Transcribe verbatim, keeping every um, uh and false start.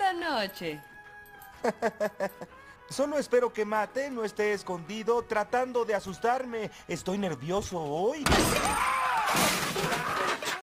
Buenas noches. Solo espero que Mate no esté escondido tratando de asustarme. Estoy nervioso hoy.